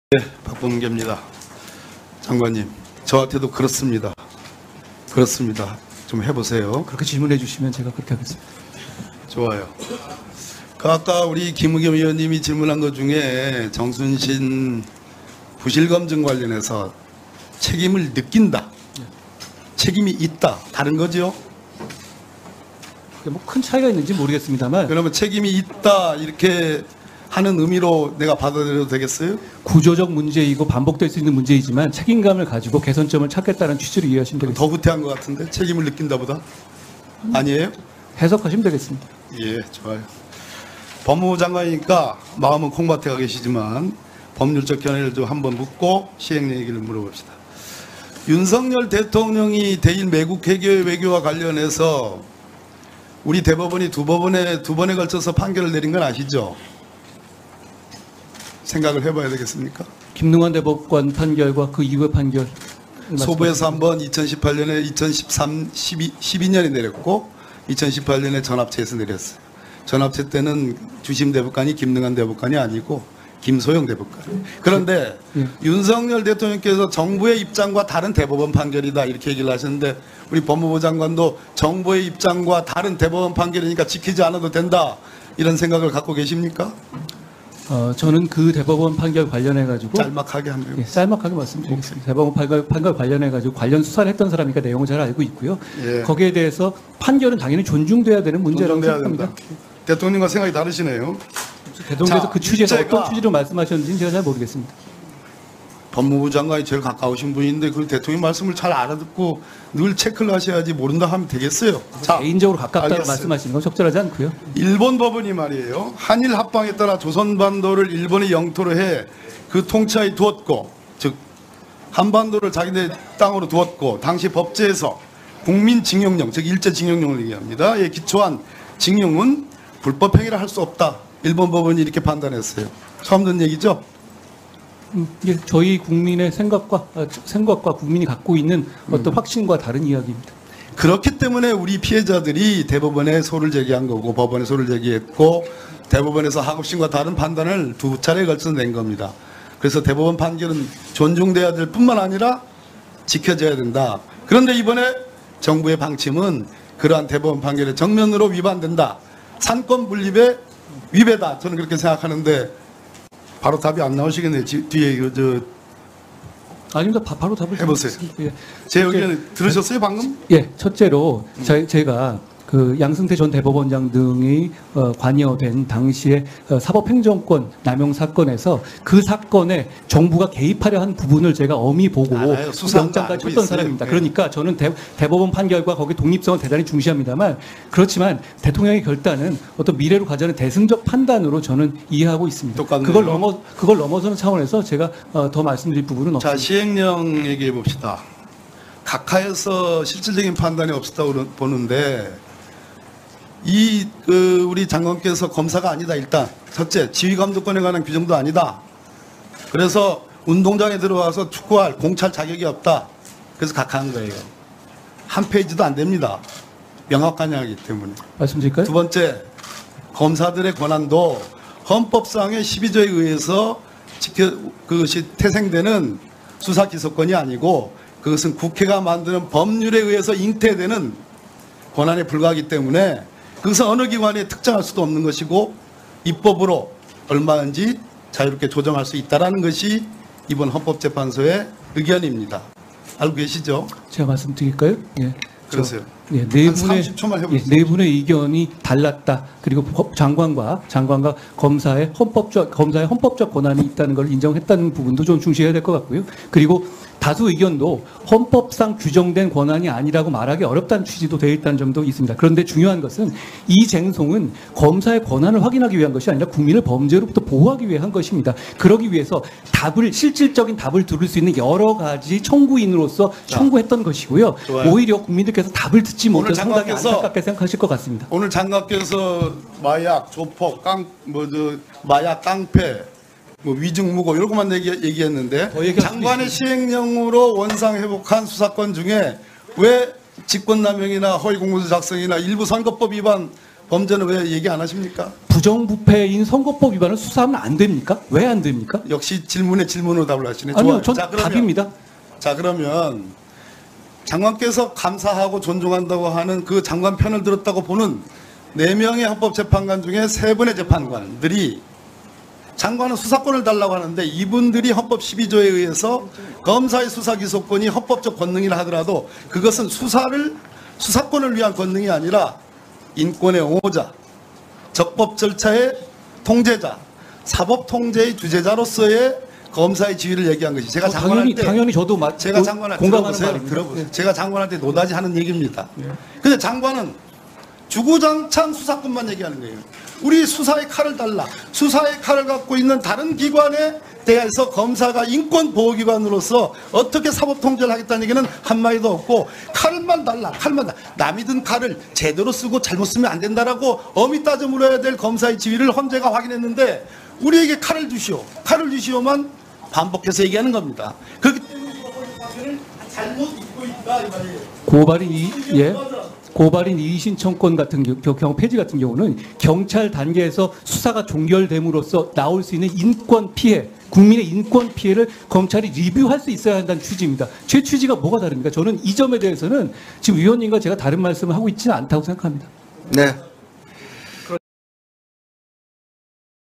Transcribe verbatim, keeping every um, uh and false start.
네, 박범계입니다. 장관님, 저한테도 그렇습니다. 그렇습니다. 좀 해보세요. 그렇게 질문해 주시면 제가 그렇게 하겠습니다. 좋아요. 그 아까 우리 김의겸 의원님이 질문한 것 중에 정순신 부실검증 관련해서 책임을 느낀다, 책임이 있다, 다른 거죠? 뭐 큰 차이가 있는지 모르겠습니다만 그러면 책임이 있다 이렇게 하는 의미로 내가 받아들여도 되겠어요? 구조적 문제이고 반복될 수 있는 문제이지만 책임감을 가지고 개선점을 찾겠다는 취지로 이해하시면 되겠습니다. 더 구태한 것 같은데 책임을 느낀다보다? 아니에요? 해석하시면 되겠습니다. 예, 좋아요. 법무부 장관이니까 마음은 콩밭에 가 계시지만 법률적 견해를 좀 한번 묻고 시행 얘기를 물어봅시다. 윤석열 대통령이 대일 매국 해결 외교와 관련해서 우리 대법원이 두 법원에 두 번에 걸쳐서 판결을 내린 건 아시죠? 생각을 해봐야 되겠습니까? 김능환 대법관 판결과 그 이후의 판결 소부에서 한 번 이천십팔 년에 이천십삼, 십이, 십이 년에 내렸고 이천십팔 년에 전합체에서 내렸어요. 전합체 때는 주심 대법관이 김능환 대법관이 아니고 김소영 대법관. 그런데 예. 윤석열 대통령께서 정부의 입장과 다른 대법원 판결이다 이렇게 얘기를 하셨는데 우리 법무부 장관도 정부의 입장과 다른 대법원 판결이니까 지키지 않아도 된다 이런 생각을 갖고 계십니까? 어, 저는 그 대법원 판결 관련해 가지고 짤막하게 한번 예, 짤막하게 말씀드리겠습니다. 대법원 판결, 판결 관련해 가지고 관련 수사를 했던 사람이니까 내용을 잘 알고 있고요. 예. 거기에 대해서 판결은 당연히 존중돼야 되는 문제라고 존중돼야 생각합니다. 된다. 대통령과 생각이 다르시네요. 대통령께서 자, 그 취지에서 문제가 어떤 취지로 말씀하셨는지는 제가 잘 모르겠습니다. 법무부 장관이 제일 가까우신 분인데 그 대통령 말씀을 잘 알아듣고 늘 체크를 하셔야지 모른다 하면 되겠어요. 자, 개인적으로 가깝다고 알겠어요. 말씀하시는 건 적절하지 않고요. 일본 법원이 말이에요. 한일 합방에 따라 조선반도를 일본의 영토로 해 그 통치하에 두었고, 즉 한반도를 자기네 땅으로 두었고 당시 법제에서 국민징용령, 즉 일제징용령을 얘기합니다. 에 기초한 징용은 불법행위라 할 수 없다. 일본 법원이 이렇게 판단했어요. 처음 듣는 얘기죠? 음, 예, 저희 국민의 생각과 아, 생각과 국민이 갖고 있는 어떤 확신과 다른 이야기입니다. 그렇기 때문에 우리 피해자들이 대법원에 소를 제기한 거고 법원에 소를 제기했고 대법원에서 하급심과 다른 판단을 두 차례에 걸쳐서 낸 겁니다. 그래서 대법원 판결은 존중돼야 될 뿐만 아니라 지켜져야 된다. 그런데 이번에 정부의 방침은 그러한 대법원 판결에 정면으로 위반된다. 산권 분립의 위배다. 저는 그렇게 생각하는데 바로 답이 안 나오시겠네요. 지- 뒤에 그 저 아닙니다. 바, 바로 답을 해보세요. 드리겠습니다. 예. 제 의견 들으셨어요 방금? 예, 첫째로 제, 제가 그 양승태 전 대법원장 등이 어, 관여된 당시에 어, 사법행정권 남용 사건에서 그 사건에 정부가 개입하려 한 부분을 제가 엄히 보고 알아요. 수사한 거 영장까지 알고 쳤던 있어요. 사람입니다. 네. 그러니까 저는 대, 대법원 판결과 거기 독립성을 대단히 중시합니다만 그렇지만 대통령의 결단은 어떤 미래로 가자는 대승적 판단으로 저는 이해하고 있습니다. 똑같네요. 그걸 넘어 그걸 넘어서는 차원에서 제가 어, 더 말씀드릴 부분은 자, 없습니다. 시행령 얘기해 봅시다. 각하에서 실질적인 판단이 없었다고 그러- 보는데 이 그 우리 장관께서 검사가 아니다. 일단 첫째 지휘감독권에 관한 규정도 아니다. 그래서 운동장에 들어와서 축구할 공찰 자격이 없다. 그래서 각하한 거예요. 한 페이지도 안 됩니다. 명확한 이야기 때문에. 말씀드릴까요? 두 번째, 검사들의 권한도 헌법상의 십이 조에 의해서 지켜, 그것이 태생되는 수사기소권이 아니고 그것은 국회가 만드는 법률에 의해서 잉태되는 권한에 불과하기 때문에 그것은 어느 기관에 특정할 수도 없는 것이고 입법으로 얼마든지 자유롭게 조정할 수 있다는 것이 이번 헌법재판소의 의견입니다. 알고 계시죠? 제가 말씀드릴까요? 예. 그러세요. 예, 네 한 분의 삼십 초만 예, 해보세요. 네 분의 의견이 달랐다. 그리고 법- 장관과 장관과 검사의 헌법적 검사의 헌법적 권한이 있다는 걸 인정했다는 부분도 좀 중시해야 될 것 같고요. 그리고 다수 의견도 헌법상 규정된 권한이 아니라고 말하기 어렵다는 취지도 되어 있다는 점도 있습니다. 그런데 중요한 것은 이 쟁송은 검사의 권한을 확인하기 위한 것이 아니라 국민을 범죄로부터 보호하기 위한 것입니다. 그러기 위해서 답을 실질적인 답을 들을 수 있는 여러 가지 청구인으로서 청구했던 것이고요. 좋아요. 오히려 국민들께서 답을 듣지 오늘 못해서 상당히 장관께서 안타깝게 생각하실 것 같습니다. 오늘 장관께서 마약, 조폭, 깡, 뭐, 저, 마약, 깡패, 뭐, 위증무고, 이런 것만 얘기, 얘기했는데, 더 얘기할 장관의 수도 시행령으로 원상회복한 수사권 중에 왜 직권남용이나 허위공문서 작성이나 일부 선거법 위반 범죄는 왜 얘기 안 하십니까? 부정부패인 선거법 위반을 수사하면 안 됩니까? 왜 안 됩니까? 역시 질문에 질문으로 답을 하시네. 아니요, 좋아요. 전 자, 그러면- 답입니다. 자 그러면 장관께서 감사하고 존중한다고 하는 그 장관 편을 들었다고 보는 네 명의 헌법재판관 중에 세 분의 재판관들이 장관은 수사권을 달라고 하는데 이분들이 헌법 십이 조에 의해서 검사의 수사기소권이 헌법적 권능이라 하더라도 그것은 수사를 수사권을 위한 권능이 아니라 인권의 옹호자, 적법 절차의 통제자, 사법 통제의 주재자로서의 검사의 지위를 얘기한 것이 제가 어, 장관할 당연히 때 당연히 저도 마, 제가 장관한테 공감하는 들어보세요. 말입니다. 들어보세요. 제가 장관한테 노다지 하는 얘기입니다. 근데 장관은 주구장창 수사권만 얘기하는 거예요. 우리 수사의 칼을 달라. 수사의 칼을 갖고 있는 다른 기관에 대해서 검사가 인권보호기관으로서 어떻게 사법통제를 하겠다는 얘기는 한마디도 없고 칼만 달라. 칼만 달라. 남이 든 칼을 제대로 쓰고 잘못 쓰면 안 된다라고 엄히 따져 물어야 될 검사의 지위를 헌재가 확인했는데 우리에게 칼을 주시오. 칼을 주시오만 반복해서 얘기하는 겁니다. 그렇기 때문에 이거를 잘못 입고 있다 이 말이에요. 고발인 이 예. 고발인 이의신청권 같은 경- 경우 폐지 같은 경우는 경찰 단계에서 수사가 종결됨으로써 나올 수 있는 인권 피해, 국민의 인권 피해를 검찰이 리뷰할 수 있어야 한다는 취지입니다. 제 취지가 뭐가 다릅니까? 저는 이 점에 대해서는 지금 위원님과 제가 다른 말씀을 하고 있지는 않다고 생각합니다. 네.